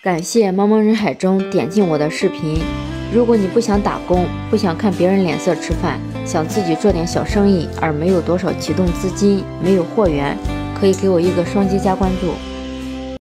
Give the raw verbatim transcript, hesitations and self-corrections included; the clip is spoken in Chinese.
感谢茫茫人海中点进我的视频。如果你不想打工，不想看别人脸色吃饭，想自己做点小生意，而没有多少启动资金，没有货源，可以给我一个双击加关注。